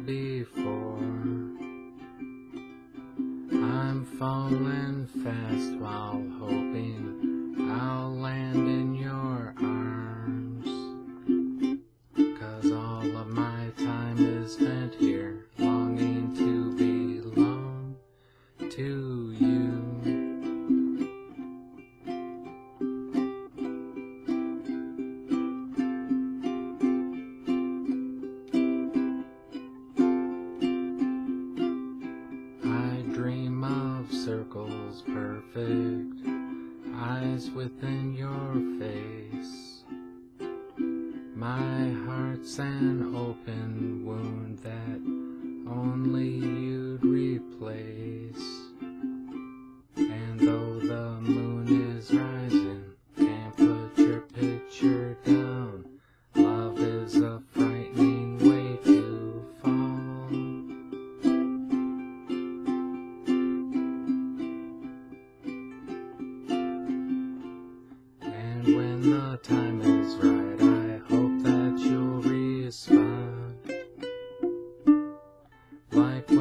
before. I'm falling fast while hoping I'll land in your arms, 'cause all of my time is spent here, longing to belong to you. I dream of circles perfect, eyes within your face. My heart's an open wound that only you'd replace. And though the moon is rising, can't put your picture down. Love is a frightening way to fall. And when the time is right, I hope that you'll respond like